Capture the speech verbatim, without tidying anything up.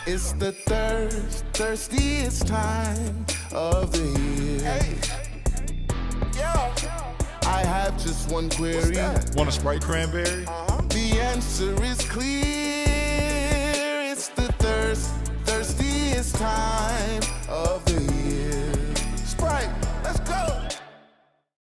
It's the thirst, thirstiest time of the year. Hey. Yeah. I have just one query. Want a Sprite cranberry? Uh-huh. The answer is clear.